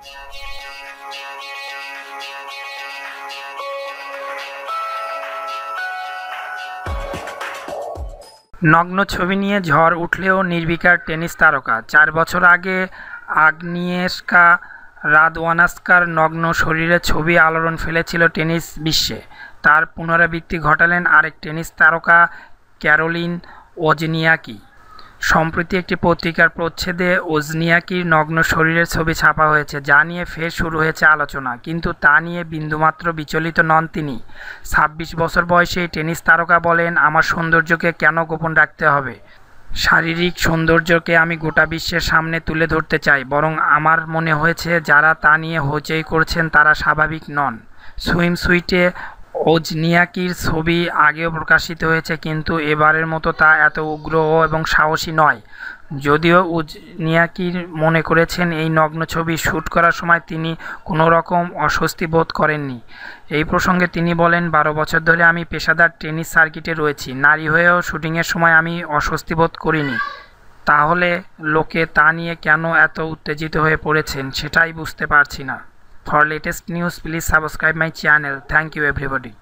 নগ্ন ছবি নিয়ে ঝড় উঠলেও নির্বিকার টেনিস তারকা। 4 বছর আগে আগনিয়েস্কা রাদওয়ানস্কার নগ্ন শরীরের ছবি আলোড়ন ফেলেছিল টেনিস বিশ্বে। তার পুনরাবৃত্তি ঘটালেন আরেক টেনিস তারকা ক্যারোলিন ওজনিয়াকি। সম্প্রতি একটি পত্রিকার প্রচ্ছদে ওজনিয়াকির নগ্ন শরীরের ছবি ছাপা হয়েছে, যা নিয়ে ফের শুরু হয়েছে আলোচনা। কিন্তু তা নিয়ে বিন্দুমাত্র বিচলিত নন তিনি। 26 বছর বয়সে এই টেনিস তারকা বলেন, আমার সৌন্দর্যকে কেন গোপন রাখতে হবে? শারীরিক সৌন্দর্যকে আমি গোটা বিশ্বের সামনে তুলে ধরতে চাই। বরং আমার মনে হয়েছে যারা তা নিয়ে হইচই করছেন তারা স্বাভাবিক নন। সুইমস্যুটে ওজনিয়াকির ছবি আগেও প্রকাশিত হয়েছে, কিন্তু এবারের মতো তা এত উগ্র এবং সাহসী নয়। যদিও ওজনিয়াকি মনে করেছেন এই নগ্ন ছবি শ্যুট করার সময় তিনি কোনো রকম অস্বস্তি বোধ করেননি। এই প্রসঙ্গে তিনি বলেন, 12 বছর ধরে আমি পেশাদার টেনিস সার্কিটে রয়েছি। নারী হয়েও শুটিংয়ের সময় আমি অস্বস্তি বোধ করিনি। তাহলে লোকে তা নিয়ে কেন এত উত্তেজিত হয়ে পড়েছেন সেটাই বুঝতে পারছি না। For latest news, please subscribe my channel. Thank you everybody.